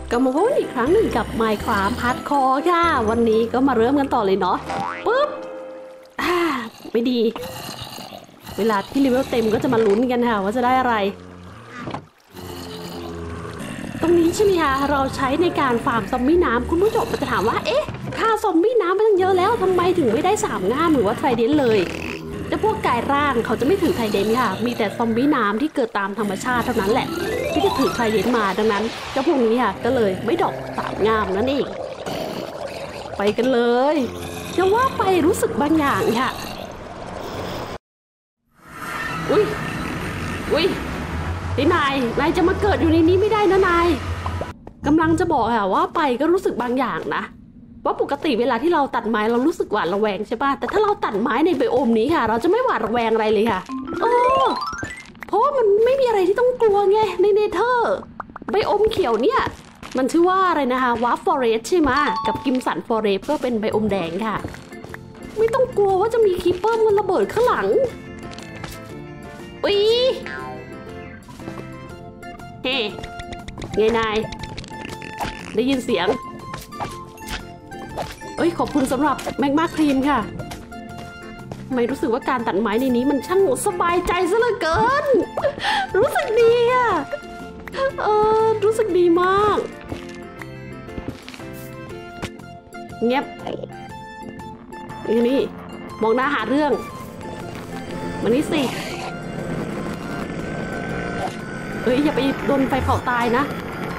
ก็มาพบอีกครั้งหนึ่งกับ Minecraft Hardcore ค่ะวันนี้ก็มาเริ่มกันต่อเลยเนาะปุ๊บไม่ดีเวลาที่เลเวลเต็มก็จะมาลุ้นกันค่ะว่าจะได้อะไรตรงนี้ใช่ไหมคะเราใช้ในการฟาร์มซอมบี้น้ำคุณผู้ชมจะถามว่าเอ๊ะค่าซอมบี้น้ำมันเยอะแล้วทำไมถึงไม่ได้3ง่ามหรือว่าไทรเดนเลยแต่พวกกายร่างเขาจะไม่ถือไทรเดนค่ะมีแต่ซอมบี้น้ำที่เกิดตามธรรมชาติเท่านั้นแหละที่จะถือไทรเดนมาดังนั้นเจ้าพวกนี้ค่ะก็เลยไม่ดอก3ง่ามนั่นเองไปกันเลยจะว่าไปรู้สึกบางอย่างค่ะอุ้ยนายจะมาเกิดอยู่ในนี้ไม่ได้นะนายกำลังจะบอกค่ะว่าไปก็รู้สึกบางอย่างนะว่าปกติเวลาที่เราตัดไม้เรารู้สึกหวาดระแวงใช่ป่ะแต่ถ้าเราตัดไม้ในไบโอมนี้ค่ะเราจะไม่หวาดระแวงอะไรเลยค่ะเพราะว่ามันไม่มีอะไรที่ต้องกลัวไงในเนเธอร์ไบโอมเขียวเนี่ยมันชื่อว่าอะไรนะคะวาร์ฟฟอเรสต์ใช่ไหมกับกิมสันฟอเรสต์ก็เป็นไบโอมแดงค่ะไม่ต้องกลัวว่าจะมีคีปเปอร์มันระเบิดข้างหลังไงนายได้ยินเสียงขอบคุณสำหรับแมกมาครีมค่ะไม่รู้สึกว่าการตัดไม้ในนี้มันช่างสบายใจซะเหลือเกินรู้สึกดีอ่ะรู้สึกดีมากเงียบนี่มองหน้าหาเรื่องมันนี่สิอย่าไปโดนไฟเผาตายนะ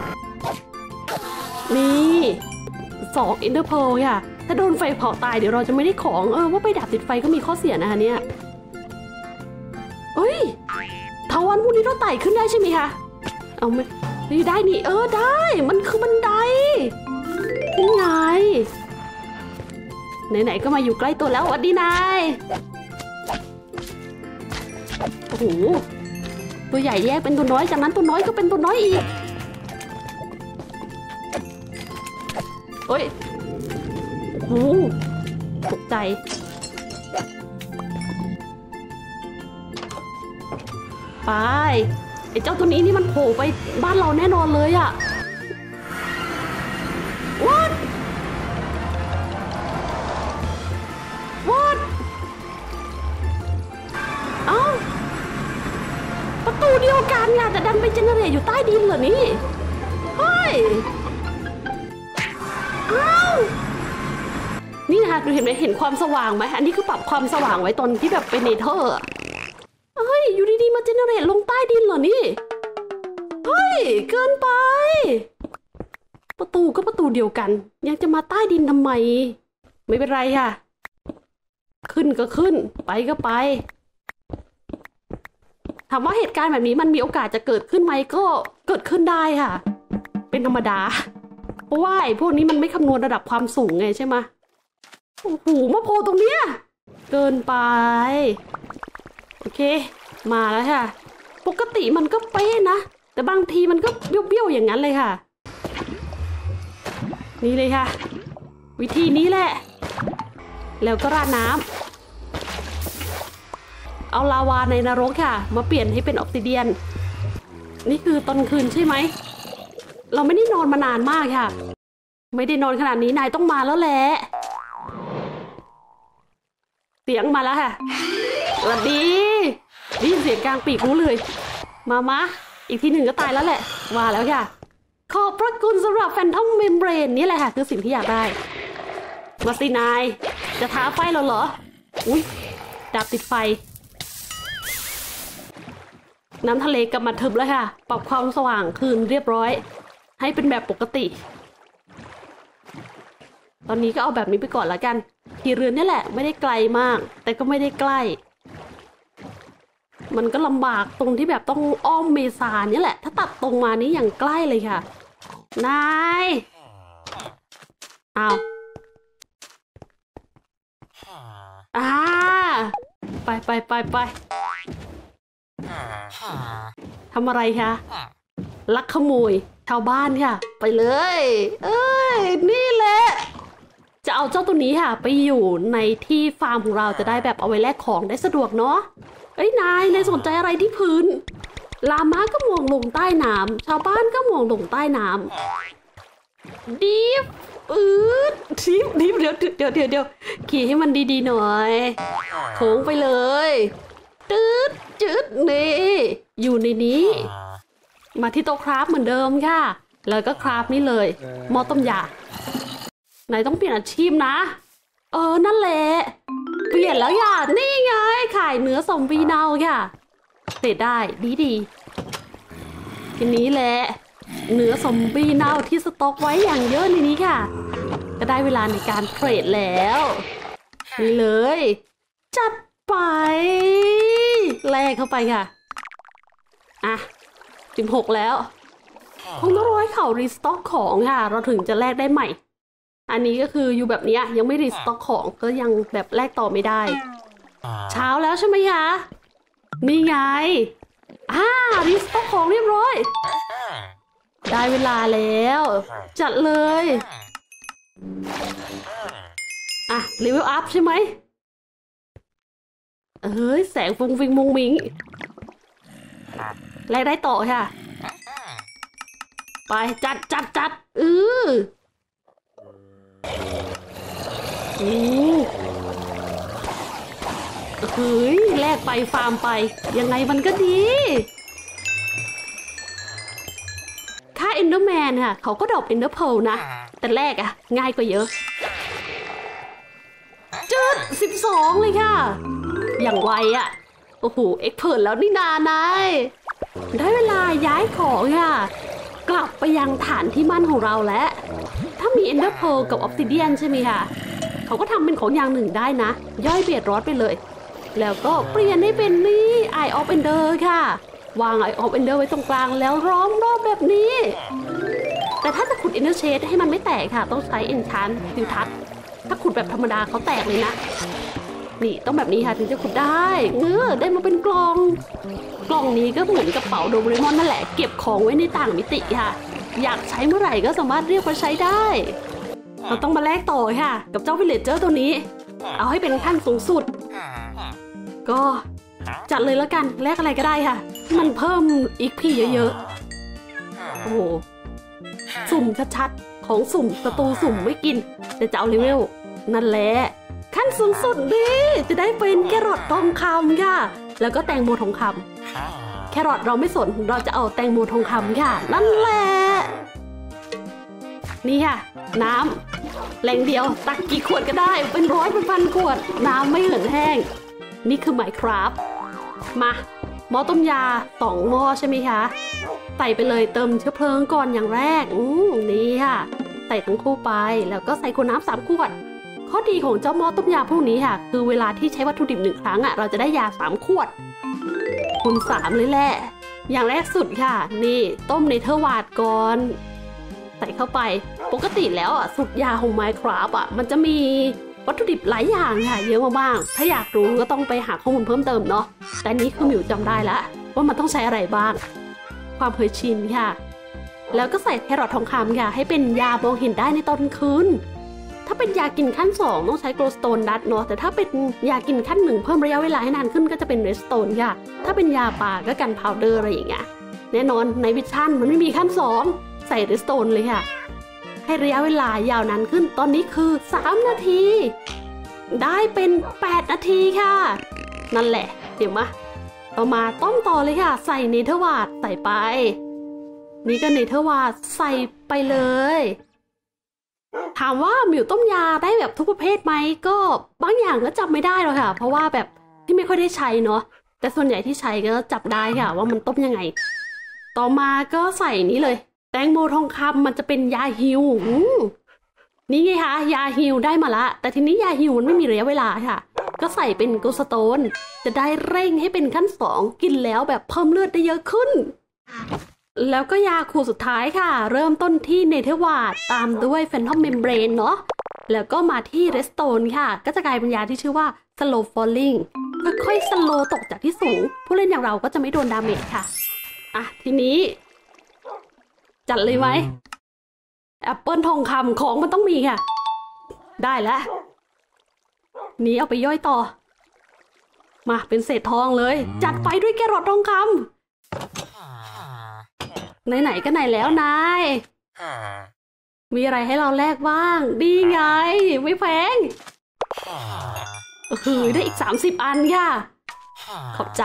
นี่2 Ender Pearl ค่ะถ้าโดนไฟเผาตายเดี๋ยวเราจะไม่ได้ของว่าไปดับติดไฟก็มีข้อเสียนะคะเนี่ยเถาวัลย์พวกนี้เราไต่ขึ้นได้ใช่ไหมคะเอาไม่ได้นี่ได้มันคือบันไดนี่ไงไหนๆก็มาอยู่ใกล้ตัวแล้ววัดดีนายโอ้โหตัวใหญ่แยกเป็นตัวน้อยจากนั้นตัวน้อยก็เป็นตัวน้อยอีกโอ้โหตกใจไปไอ้เจ้าตัวนี้นี่มันโผล่ไปบ้านเราแน่นอนเลยอะWhatประตูเดียวกันไงแต่ดันไปเจเนเรตอยู่ใต้ดินเหรอนี่เฮ้ยนี่นะคะดูเห็นความสว่างไหมอันนี้คือปรับความสว่างไว้ตอนที่แบบเป็นเนเธอร์อยู่ดีๆมาเจเนเรตลงใต้ดินเหรอนี่เกินไปประตูก็ประตูเดียวกันยังจะมาใต้ดินทำไมไม่เป็นไรค่ะขึ้นก็ขึ้นไปก็ไปถามว่าเหตุการณ์แบบนี้มันมีโอกาสจะเกิดขึ้นไหมก็เกิดขึ้นได้ค่ะเป็นธรรมดาเพราะว่าไอ้พวกนี้มันไม่คำนวณระดับความสูงไงใช่ไหมโอ้โหมาโผล่ตรงเนี้ยเกินไปโอเคมาแล้วค่ะปกติมันก็เป๊ะนะแต่บางทีมันก็เบี้ยวๆอย่างนั้นเลยค่ะนี่เลยค่ะวิธีนี้แหละแล้วก็ราดน้ำเอาลาวาในนรกค่ะมาเปลี่ยนให้เป็นออกซิเดียนนี่คือตอนคืนใช่ไหมเราไม่ได้นอนมานานมากค่ะไม่ได้นอนขนาดนี้นายต้องมาแล้วแหละเสียงมาแล้วค่ะสวัสดีได้ยินเสียงกลางปีกรู้เลยมาอีกทีหนึ่งก็ตายแล้วแหละว่าแล้วค่ะขอบพระคุณสำหรับแฟนทอมเมมเบรนนี่แหละค่ะคือสิ่งที่อยากได้มาสินายจะท้าไฟเราเหรออุ๊ยดับติดไฟน้ำทะเลกลับมาทึบแล้วค่ะปรับความสว่างคืนเรียบร้อยให้เป็นแบบปกติตอนนี้ก็เอาแบบนี้ไปก่อนละกันขี่เรือนี่แหละไม่ได้ไกลมากแต่ก็ไม่ได้ใกล้มันก็ลำบากตรงที่แบบต้องอ้อมเมษานี่แหละถ้าตัดตรงมานี้อย่างใกล้เลยค่ะนายเอาไปทำอะไรคะลักขโมยชาวบ้านค่ะไปเลยนี่แหละจะเอาเจ้าตัวนี้ค่ะไปอยู่ในที่ฟาร์มของเราจะได้แบบเอาไว้แลกของได้สะดวกเนาะนายสนใจอะไรที่พื้นลาม้าก็มองลงใต้น้ำชาวบ้านก็มองลงใต้น้ำดิฟดิฟเดี๋ยวขี่ให้มันดีๆหน่อยโค้งไปเลยจืดนี่อยู่ในนี้มาที่โต๊ะคราฟเหมือนเดิมค่ะแล้วก็คราฟนี่เลยหม้อต้มยาไหนต้องเปลี่ยนอาชีพนะนั่นแหละเปลี่ยนแล้วอย่านี่ไงขายเนื้อซอมบี้เน่าค่ะเสร็จได้ดีทีนี้แหละเนื้อซอมบี้เน่าที่สต็อกไว้อย่างเยอะในนี้ค่ะก็ได้เวลาในการเทรดแล้วนี่เลยจัดไปแลกเข้าไปค่ะอ่ะ16แล้วคงต้องรอให้เขารีสต็อกของค่ะเราถึงจะแลกได้ใหม่อันนี้ก็คืออยู่แบบนี้ยังไม่รีสต็อกของก็ยังแบบแลกต่อไม่ได้เช้าแล้วใช่ไหมคะนี่ไงรีสต็อกของเรียบร้อยได้เวลาแล้วจัดเลยเลเวลอัพใช่ไหมแสงฟุ้งฟิงมุงมิงแลกได้ต่อค่ะไปจัดแลกไปฟาร์มไปยังไงมันก็ดีค่าเอนเดอร์แมนค่ะเขาก็ดรอปเอนเดอร์เพลนะแต่แรกง่ายกว่าเยอะ12เลยค่ะอย่างไวโอ้โหเอ็กเพิร์ทแล้วนี่นายได้เวลาย้ายของค่ะกลับไปยังฐานที่มั่นของเราแล้วถ้ามีเอนเดอร์เพลกับออฟซิเดียนใช่ไหมคะเขาก็ทำเป็นของอย่างหนึ่งได้นะย่อยเบียดรอดไปเลยแล้วก็เปลี่ยนให้เป็นนี่ Eye of Ender ค่ะวาง Eye of Ender ไว้ตรงกลางแล้วล้อมรอบแบบนี้แต่ถ้าจะขุด Ender Shade ให้มันไม่แตกค่ะต้องใช้ Enchant ทิวทัศน์ถ้าขุดแบบธรรมดาเขาแตกเลยนะนี่ต้องแบบนี้ค่ะถึงจะขุดได้ได้มาเป็นกล่องนี้ก็เหมือนกระเป๋าโดเรมอนนั่นแหละเก็บของไว้ในต่างมิติค่ะอยากใช้เมื่อไหร่ก็สามารถเรียกมาใช้ได้เราต้องมาแลกต่อค่ะกับเจ้าวิลเลจเจอร์ตัวนี้เอาให้เป็นขั้นสูงสุดก็จัดเลยแล้วกันแลกอะไรก็ได้ค่ะมันเพิ่มอีกพี่เยอะๆโอ้โหสุ่มชัดๆของสุ่มศัตรูสุ่มไม่กินแต่จะเอาเลเวลนั่นแหละขั้นสูงสุดดิจะได้เป็นแครอททองคำค่ะแล้วก็แตงโมทองคำแครอทเราไม่สนเราจะเอาแตงโมทองคำค่ะนั่นแหละนี่ค่ะน้ำแรงเดียวตักกี่ขวดก็ได้เป็นร้อยเป็นพันขวดน้ำไม่เหือดแห้งนี่คือMinecraftมาหม้อต้มยา2หม้อใช่ไหมคะใส่ไปเลยเติมเชื้อเพลิงก่อนอย่างแรกนี่ค่ะใส่ทั้งคู่ไปแล้วก็ใส่ขวดน้ำ3 ขวดข้อดีของเจ้าหม้อต้มยาพวกนี้ค่ะคือเวลาที่ใช้วัตถุดิบ1 ครั้งเราจะได้ยา3 ขวดคูณ3เลยแหละอย่างแรกสุดค่ะนี่ต้มเนเธอร์วาร์ดก่อนใส่เข้าไปปกติแล้วสูตรยาของ Minecraft มันจะมีวัตถุดิบหลายอย่างค่ะเยอะมากๆถ้าอยากรู้ก็ต้องไปหาข้อมูลเพิ่มเติมเนาะแต่นี้คือหมิวจำได้แล้วว่ามันต้องใช้อะไรบ้างความเคยชินค่ะแล้วก็ใส่แครอททองคำค่ะให้เป็นยามองเห็นได้ในตอนกลางคืนถ้าเป็นยากินขั้น2ต้องใช้โกลสโตนดัตเนาะแต่ถ้าเป็นยากินขั้น1เพิ่มระยะเวลาให้นานขึ้นก็จะเป็นเรสโตนค่ะถ้าเป็นยาป่าก็กันพาวเดอร์อะไรอย่างเงี้ยแน่นอนในวิชั่นมันไม่มีขั้น2ใส่เรสโตนเลยค่ะให้ระยะเวลายาวนานขึ้นตอนนี้คือ3 นาทีได้เป็น8 นาทีค่ะนั่นแหละเดี๋ยวมาต่อมาต้มต่อเลยค่ะใส่เนเธอร์วาร์ดใส่ไปนี่ก็เนเธอร์วาร์ดใส่ไปเลยถามว่าหมิวต้มยาได้แบบทุกประเภทไหมก็บางอย่างก็จำไม่ได้หรอกค่ะเพราะว่าแบบที่ไม่ค่อยได้ใช้เนาะแต่ส่วนใหญ่ที่ใช้ก็จับได้ค่ะว่ามันต้มยังไงต่อมาก็ใส่นี้เลยแตงโมทองคำมันจะเป็นยาฮิวนี่ไงคะยาฮิวได้มาละแต่ทีนี้ยาฮิวมันไม่มีระยะเวลาค่ะก็ใส่เป็นโกลสโตนจะได้เร่งให้เป็นขั้น2กินแล้วแบบเพิ่มเลือดได้เยอะขึ้นแล้วก็ยาคูสุดท้ายค่ะเริ่มต้นที่เนเธอร์วาร์ดตามด้วยแฟนทอมเมมเบรนเนาะแล้วก็มาที่เรสโตนค่ะก็จะกลายเป็นยาที่ชื่อว่า slow falling ค่อยๆสโลตกจากที่สูงผู้เล่นอย่างเราก็จะไม่โดนดาเมจค่ะทีนี้จัดเลยไหมแอปเปิลทองคำของมันต้องมีค่ะได้แล้วนี้เอาไปย่อยต่อมาเป็นเศษทองเลยจัดไปด้วยแครอททองคำไหนๆก็ไหนแล้วนายมีอะไรให้เราแลกบ้างดีไงไม่แพงได้อีก30 อันค่ะขอบใจ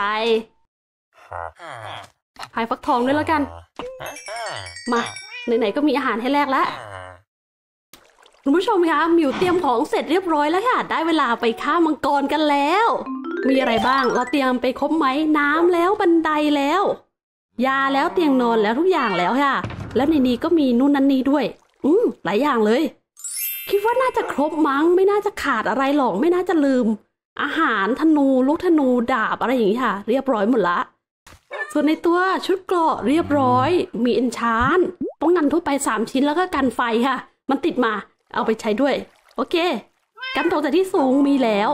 พายฟักทองด้วยแล้วกันมาไหนๆก็มีอาหารให้แลกแล้วคุณผู้ชมคะมิวเตรียมของเสร็จเรียบร้อยแล้วค่ะได้เวลาไปฆ่ามังกรกันแล้วมีอะไรบ้างเราเตรียมไปครบไหมน้ำแล้วบันไดแล้วยาแล้วเตียงนอนแล้วทุกอย่างแล้วค่ะแล้วในนี้ก็มีนู่นนั่นนี่ด้วยหลายอย่างเลยคิดว่าน่าจะครบมั้งไม่น่าจะขาดอะไรหรอกไม่น่าจะลืมอาหารธนูลูกธนูดาบอะไรอย่างนี้ค่ะเรียบร้อยหมดละส่วนในตัวชุดเกราะเรียบร้อยมีเอนชานป้องกันทั่วไป3 ชิ้นแล้วก็กันไฟค่ะมันติดมาเอาไปใช้ด้วยโอเคกันตกจากที่สูงมีแล้ว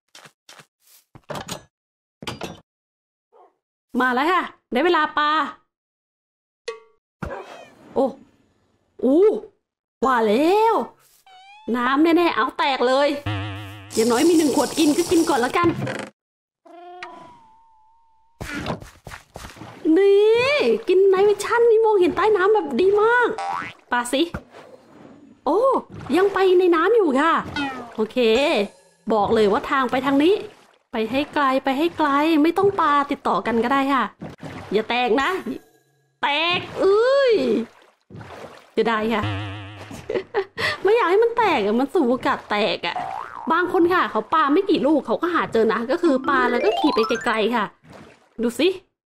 มาแล้วค่ะได้เวลาปลาโอ้ว่าแล้วน้ำแน่ๆเอาแตกเลยอย่างน้อยมี1 ขวดกินก็กินก่อนแล้วกันนี่กินไนท์วิชั่นนี่มองเห็นใต้น้ำแบบดีมากปลาสิโอ้ยังไปในน้ำอยู่ค่ะโอเคบอกเลยว่าทางไปทางนี้ไปให้ไกลไปให้ไกลไม่ต้องปลาติดต่อกันก็ได้ค่ะอย่าแตกนะแตกจะได้ค่ะ ไม่อยากให้มันแตกอะมันสูงโอกาสแตกอะบางคนค่ะเขาปาไม่กี่ลูกเขาก็หาเจอนะก็คือปาแล้วก็ขี่ไปไกลๆค่ะดูสิ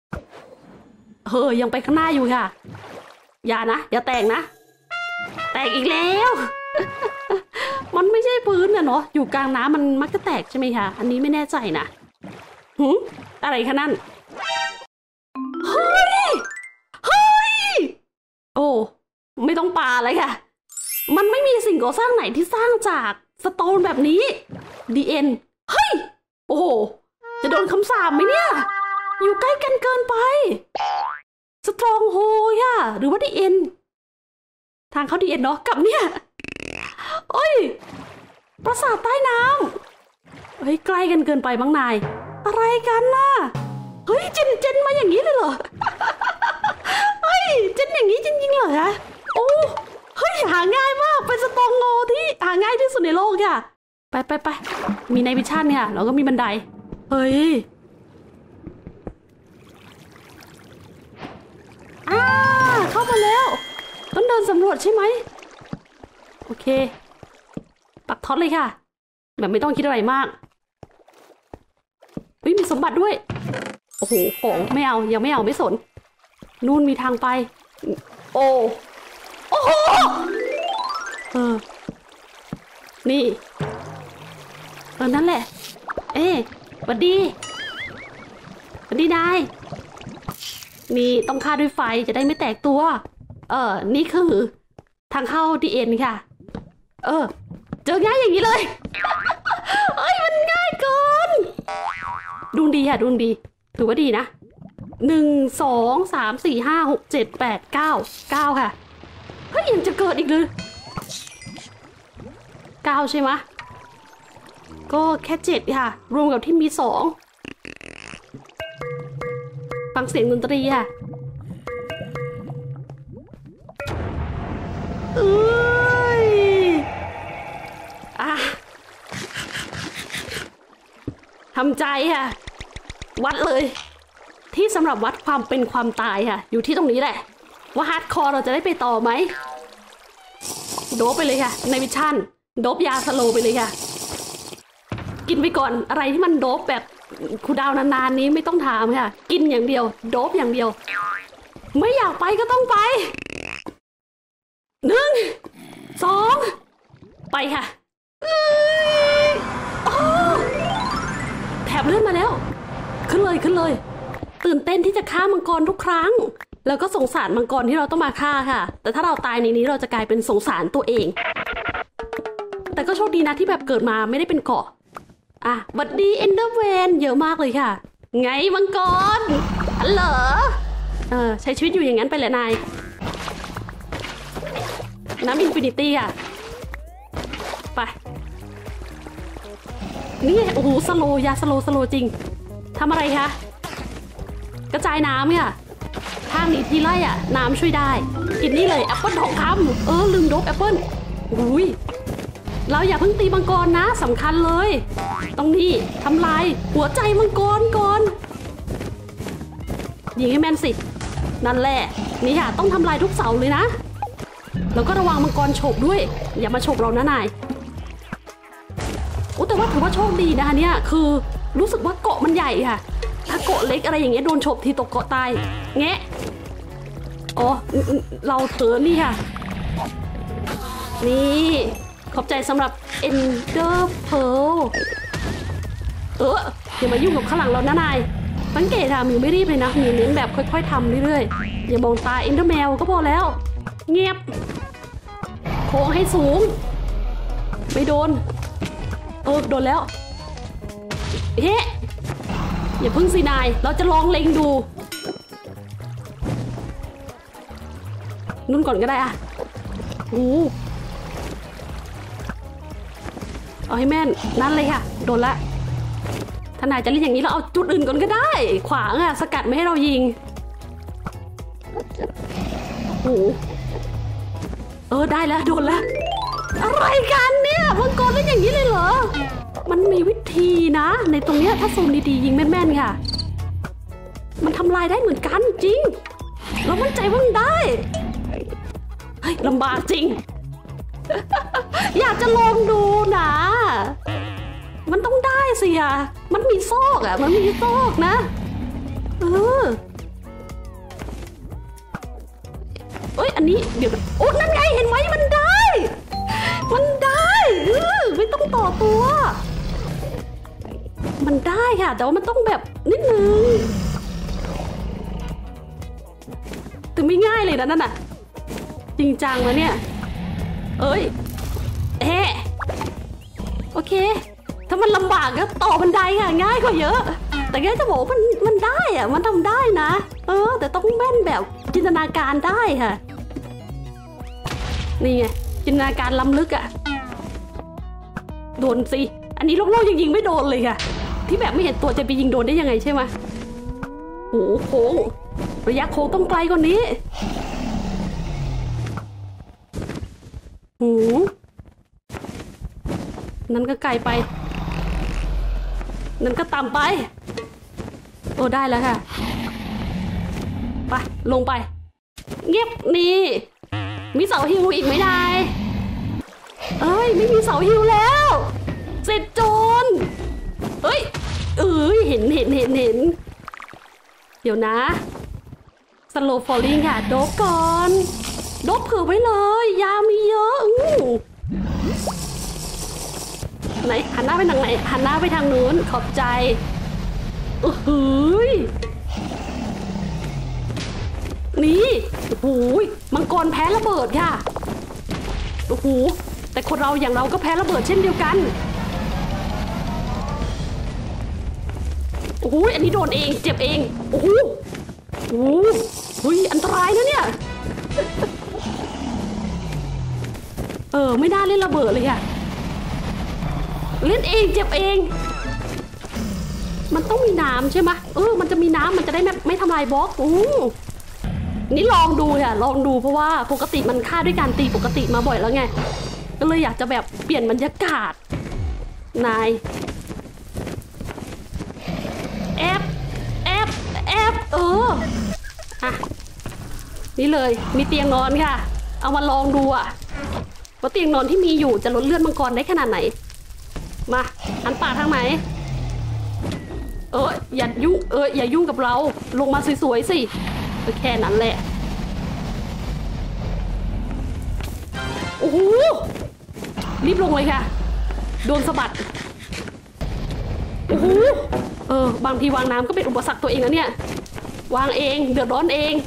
ยังไปข้างหน้าอยู่ค่ะอย่านะอย่าแตกนะแตกอีกแล้ว มันไม่ใช่พื้นนะเนาะอยู่กลางน้ำมันมักจะแตกใช่ไหมคะอันนี้ไม่แน่ใจนะอะไรคะนั่นเฮ้ยโอ้ไม่ต้องปาเลยค่ะมันไม่มีสิ่งก่อสร้างไหนที่สร้างจากสโตนแบบนี้ดีเอ็นเฮ้ยโอ้โหจะโดนคำสาปไหมเนี่ยอยู่ใกล้กันเกินไปสตรองโฮค่ะหรือว่าดีเอ็นทางเข้าดีเอ็นเนาะกับเนี่ยโอ้ยปราสาทใต้น้ำเฮ้ยใกล้กันเกินไปบ้างนายอะไรกันน่ะเฮ้ยเจนมาอย่างนี้เลยเหรอเฮ้ยเจนอย่างนี้จริงๆเหรอฮะโอ้เฮ้ยหาง่ายมากเป็นสตองโง่ที่หาง่ายที่สุดในโลกค่ะไปมีไนท์วิชั่นค่ะแล้วก็มีบันไดเฮ้ยเข้ามาแล้วต้องเดินสำรวจใช่ไหมโอเคปักท็อตเลยค่ะแบบไม่ต้องคิดอะไรมากเฮ้ยมีสมบัติด้วยโอ้โหของไม่เอายังไม่เอาไม่สนนู่นมีทางไปโอ้โหนี่นั่นแหละหวัดดีนายนี่ต้องฆ่าด้วยไฟจะได้ไม่แตกตัวนี่คือทางเข้าดีเอ็นค่ะเจอง่ายอย่างนี้เลยเอ้ยมันง่ายเกินดวงดีค่ะดวงดีถือว่าดีนะ1 2 3 4 5 6 7 8 9ค่ะเฮ้ยยังจะเกิดอีกเลย9ใช่ไหมก็แค่7ค่ะรวมกับที่มี2ฟังเสียงดนตรีค่ะทำใจค่ะวัดเลยที่สำหรับวัดความเป็นความตายค่ะอยู่ที่ตรงนี้แหละว่าฮาร์ดคอร์เราจะได้ไปต่อไหมโดบไปเลยค่ะในวิชั่นโดบยาสโลไปเลยค่ะกินไปก่อนอะไรที่มันโดบแบบคูดาวนานๆนี้ไม่ต้องถามค่ะกินอย่างเดียวโดบอย่างเดียวไม่อยากไปก็ต้องไป1 2ไปค่ะแถบเลื่อนมาแล้วขึ้นเลยตื่นเต้นที่จะฆ่ามังกรทุกครั้งแล้วก็สงสารมังกรที่เราต้องมาฆ่าค่ะแต่ถ้าเราตายในนี้เราจะกลายเป็นสงสารตัวเองแต่ก็โชคดีนะที่แบบเกิดมาไม่ได้เป็นเกาะบัดดี้เอนเดอร์แวนเยอะมากเลยค่ะไงมังกรเหรอใช้ชีวิตอยู่อย่างนั้นไปแหละนายน้ำอินฟินิตี้ค่ะไปนี่โอ้โหสโลยาสโลจริงทำอะไรคะกระจายน้ำค่ะข้างนี้ทีไรอ่ะน้ำช่วยได้กินนี่เลยแอปเปิลทองคำลืมดบแอปเปิลอุ้ยเราอย่าเพิ่งตีมังกรนะสำคัญเลยตรงนี้ทำลายหัวใจมังกรก่อนยิงให้แม่นสินั่นแหละนี่ค่ะต้องทำลายทุกเสาเลยนะแล้วก็ระวังมังกรฉกด้วยอย่ามาฉกเรานะนายโอ้แต่ว่าถือว่าโชคดีนะคะเนี่ยคือรู้สึกว่าเกาะมันใหญ่ค่ะถ้าเกาะเล็กอะไรอย่างเงี้ยโดนฉกทีตกเกาะตายแงะอ๋อเราเถอะนี่ค่ะนี่ขอบใจสำหรับ Ender Pearl อย่ามายุ่งกับข้างหลังเรานะนายสังเกตค่ะมิวไม่รีบเลยนะมิวเน้นแบบค่อยๆทำเรื่อยๆอย่ามองตา Enderman ก็พอแล้วเงียบโค้งให้สูงไม่โดนโดนแล้วเฮ้อย่าพึ่งสินายเราจะลองเล็งดูนุ่นก่อนก็ได้อะเอาให้แม่นนั่นเลยค่ะโดนละถ้านายจะเล่นอย่างนี้เราเอาจุดอื่นก่อนก็ได้ขวางอะสกัดไม่ให้เรายิงได้แล้วโดนแล้วอะไรกันเนี่ยมังกรเล่นอย่างนี้เลยเหรอมันมีวิธีนะในตรงเนี้ยถ้าซูมดีๆยิงแม่นๆค่ะมันทำลายได้เหมือนกันจริงเรามั่นใจว่ามันได้เฮ้ยลำบากจริง อยากจะลองดูนะมันต้องได้สิอะมันมีซอกอะมันมีซอกนะอันนี้เดี๋ยวนั่นไงเห็นไหมมันได้ไม่ต้องต่อตัวมันได้ค่ะแต่ว่ามันต้องแบบนิดนึงแต่ไม่ง่ายเลยนะนั่นน่ะจริงจังนะเนี่ยโอเคถ้ามันลำบากก็ต่อบันไดค่ะง่ายกว่าเยอะแต่แกจะบอกมันได้อะมันทำได้นะแต่ต้องแม่นแบบจินตนาการได้ค่ะนี่ไงจินตนาการล้ำลึกอะโดนสิอันนี้โลกยังยิงไม่โดนเลยค่ะที่แบบไม่เห็นตัวจะไปยิงโดนได้ยังไงใช่ไหมโค้งระยะโค้งต้องไกลกว่านี้นั่นก็ไกลไปนั่นก็ต่ำไปได้แล้วค่ะไปลงไปเงียบนี่มีเสาฮิวอีกไหมนายไม่มีเสาฮิวแล้วเสร็จโจรเห็นเดี๋ยวนะสโลว์ฟอลลิ่งค่ะโดบก่อนโดบเผื่อไว้เลยยามีเยอะไหนหันหน้าไปทางไหนหันหน้าไปทางนู้นขอบใจนี่มังกรแพ้ระเบิดค่ะแต่คนเราอย่างเราก็แพ้ระเบิดเช่นเดียวกันอันนี้โดนเองเจ็บเองอันตรายนะเนี่ยไม่น่าเล่นระเบิดเลยค่ะเล่นเองเจ็บเองมันต้องมีน้ำใช่ไหมมันจะมีน้ำมันจะได้ไม่ทำลายบล็อกนี่ลองดูค่ะลองดูเพราะว่าปกติมันฆ่าด้วยการตีปกติมาบ่อยแล้วไงก็เลยอยากจะแบบเปลี่ยนบรรยากาศนายแอบนี่เลยมีเตียงนอนค่ะเอามาลองดูว่าเตียงนอนที่มีอยู่จะลดเลือดมังกรได้ขนาดไหนมาหันป่าทางไหนอย่ายุ่งอย่ายุ่งกับเราลงมาสวยๆสิแค่นั้นแหละรีบลงเลยค่ะโดนสะบัดบางทีวางน้ำก็เป็นอุปสรรคตัวเองนะเนี่ยวางเองเดือดร้อนเอง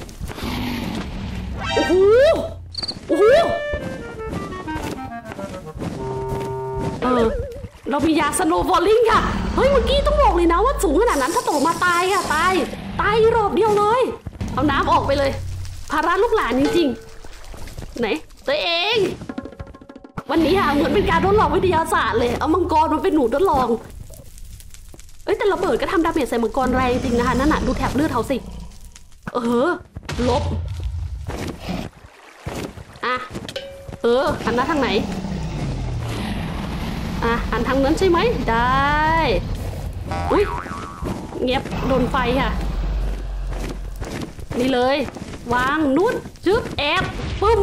เรามียาสโนว์บอลลิงค่ะเมื่อกี้ต้องบอกเลยนะว่าสูงขนาดนั้นถ้าตกมาตายค่ะตายรอบเดียวเลยเอาน้ำออกไปเลยภาระลูกหลานจริงๆไหนตัวเองวันนี้เหมือนเป็นการทดลองวิทยาศาสตร์เลยเอามังกรมาเป็นหนูทดลองแต่ระเบิดก็ทำดาเมจใส่มังกรแรงจริงนะคะนั่นน่ะดูแถบเลือดเขาสิลบอ่ะหันหน้าทางไหนหันทางนั้นใช่ไหมได้อุ้ยเงียบโดนไฟค่ะนี่เลยวางนุ่นจึ๊บแอบปึ้ม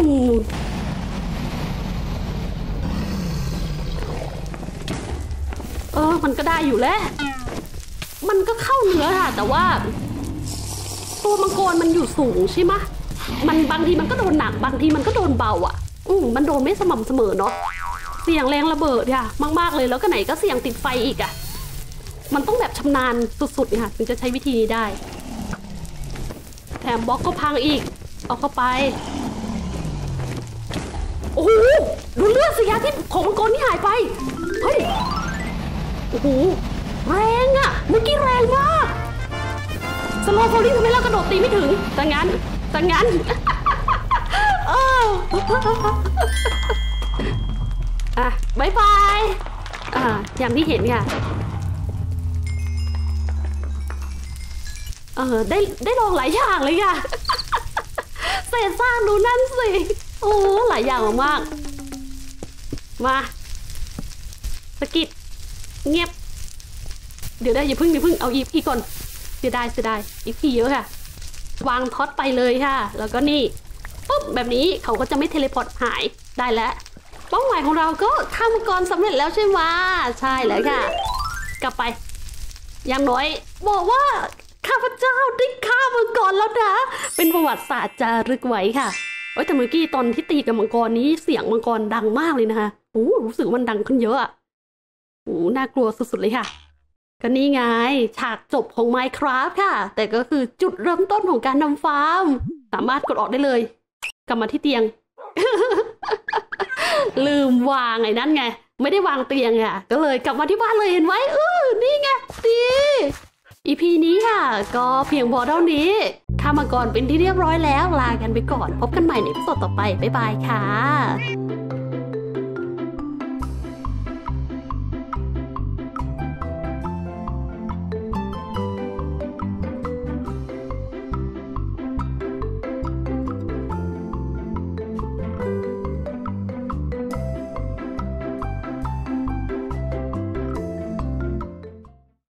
มันก็ได้อยู่แล้วมันก็เข้าเนื้อค่ะแต่ว่าตัวมังกรมันอยู่สูงใช่ไหมมันบางทีมันก็โดนหนักบางทีมันก็โดนเบาอ่ะมันโดนไม่สม่ำเสมอเนาะเสี่ยงแรงระเบิดค่ะมากๆเลยแล้วก็ไหนก็เสี่ยงติดไฟอีกอ่ะมันต้องแบบชำนาญสุดๆค่ะถึงจะใช้วิธีนี้ได้แถมบล็อกก็พังอีกเอาเข้าไปโอ้โหดูเลือดสิยาที่ของมังกรนี่หายไปเฮ้ยโอ้โหแรงอ่ะเมื่อกี้แรงมากสโลว์โฟลิ่งทำไมเรากระโดดตีไม่ถึงแต่งั้นบายบายอย่างที่เห็นค่ะได้ลองหลายอย่างเลยค่ะเศษซากดูนั่นสิโอ้หลายอย่างมากมาสกิดเงียบเดี๋ยวได้อย่าพึ่งเอาอีพีก่อนเสียดายอีพีเยอะค่ะวางท็อตไปเลยค่ะแล้วก็นี่ปุ๊บแบบนี้เขาก็จะไม่เทเลพอร์ตหายได้แล้วเป้าหมายของเราก็ฆ่ามังกรสำเร็จแล้วใช่ไหมใช่แล้วค่ะกลับไปอย่างน้อยบอกว่าข้าพเจ้าได้ฆ่ามังกรแล้วนะเป็นประวัติศาสตร์จารึกไว้ค่ะแต่เมื่อกี้ตอนที่ตีกับมังกรนี้เสียงมังกรดังมากเลยนะคะรู้สึกมันดังขึ้นเยอะน่ากลัวสุดๆเลยค่ะก็นี่ไงฉากจบของ Minecraft ค่ะแต่ก็คือจุดเริ่มต้นของการทำฟาร์มสามารถกดออกได้เลยกลับมาที่เตียง ลืมวางไอ้นั่นไงไม่ได้วางเตียงอ่ะก็เลยกลับมาที่บ้านเลยเห็นไว้นี่ไงดีEP นี้ค่ะก็เพียงพอเท่านี้ข้ามาก่อนเป็นที่เรียบร้อยแล้วลากันไปก่อนพบกันใหม่ในตอนต่อไปบ๊ายบายค่ะ